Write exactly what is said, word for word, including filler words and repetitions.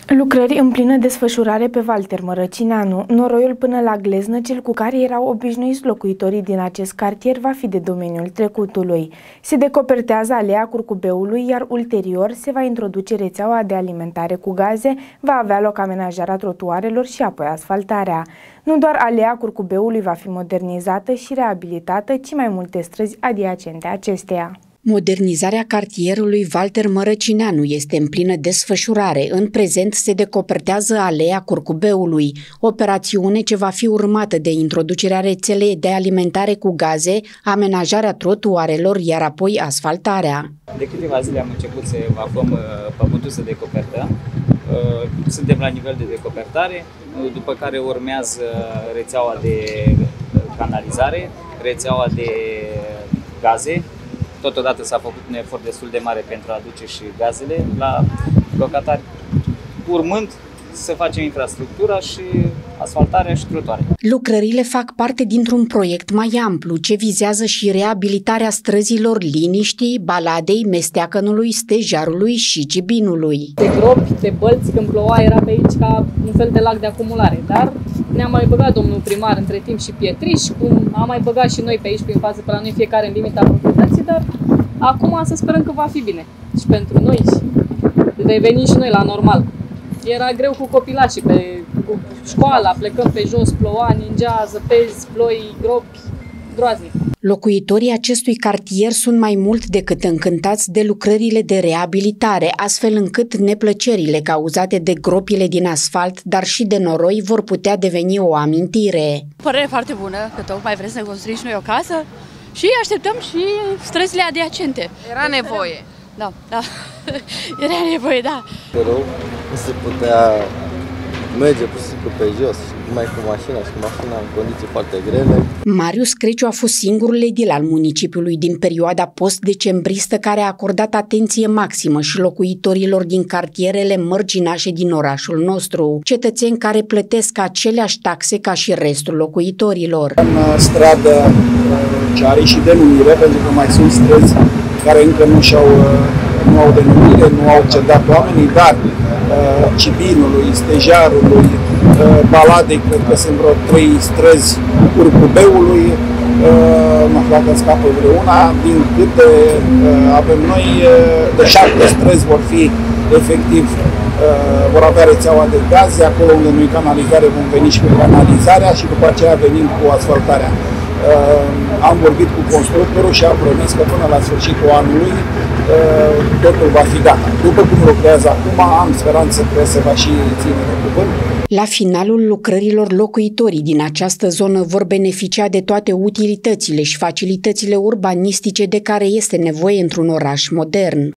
Lucrări în plină desfășurare pe Valter Mărăcineanu. Noroiul până la gleznă, cel cu care erau obișnuiți locuitorii din acest cartier, va fi de domeniul trecutului. Se decopertează alea Curcubeului, iar ulterior se va introduce rețeaua de alimentare cu gaze, va avea loc amenajarea trotuarelor și apoi asfaltarea. Nu doar alea Curcubeului va fi modernizată și reabilitată, ci mai multe străzi adiacente acesteia. Modernizarea cartierului Valter Mărăcineanu este în plină desfășurare. În prezent se decopertează alea Curcubeului, operațiune ce va fi urmată de introducerea rețelei de alimentare cu gaze, amenajarea trotuarelor, iar apoi asfaltarea. De câteva zile am început să evacuăm pământul, să decopertăm. Suntem la nivel de decopertare, după care urmează rețeaua de canalizare, rețeaua de gaze. Totodată s-a făcut un efort destul de mare pentru a aduce și gazele la locatari, urmând să facem infrastructura și asfaltarea și trotuare. Lucrările fac parte dintr-un proiect mai amplu, ce vizează și reabilitarea străzilor Liniștii, Baladei, Mesteacănului, Stejarului și Cibinului. De gropi, de bălți, când ploua, era pe aici ca un fel de lac de acumulare, dar ne-a mai băgat domnul primar între timp și pietriș, cum am mai băgat și noi pe aici prin față, pe la noi fiecare în limita proprietății, dar acum să sperăm că va fi bine și pentru noi și revenim și noi la normal. Era greu cu copilașii, pe, cu școala, plecăm pe jos, ploua, ningea, zăpezi, ploi, gropi, groaznic. Locuitorii acestui cartier sunt mai mult decât încântați de lucrările de reabilitare, astfel încât neplăcerile cauzate de gropile din asfalt, dar și de noroi, vor putea deveni o amintire. Părere foarte bună, că tocmai vrem să ne construim și noi o casă și așteptăm și străzile adiacente. Era nevoie. Da, da. Era nevoie, da. De rău, nu se putea merge pur și simplu pe jos, numai cu mașina și cu mașina în condiții foarte grele. Marius Creciu a fost singurul edil al municipiului din perioada post-decembristă care a acordat atenție maximă și locuitorilor din cartierele mărginașe din orașul nostru, cetățeni care plătesc aceleași taxe ca și restul locuitorilor. În stradă ce are și denumire, pentru că mai sunt străzi care încă nu, și-au, nu au denumire, nu au cedat oamenii, dar uh, Cibinului, Stejarului, uh, Baladei, cred că sunt vreo trei străzi, Curcubeului, uh, mă fac că scapă vreuna, din câte uh, avem noi, uh, de șapte străzi vor fi efectiv, uh, vor avea rețeaua de gaze, acolo unde nu e canalizare vom veni și cu canalizarea și după aceea venim cu asfaltarea. Uh, am vorbit cu constructorul și am promis că până la sfârșitul anului uh, totul va fi gata. După cum lucrează acum, am speranță că se va și ține de cuvânt. La finalul lucrărilor, locuitorii din această zonă vor beneficia de toate utilitățile și facilitățile urbanistice de care este nevoie într-un oraș modern.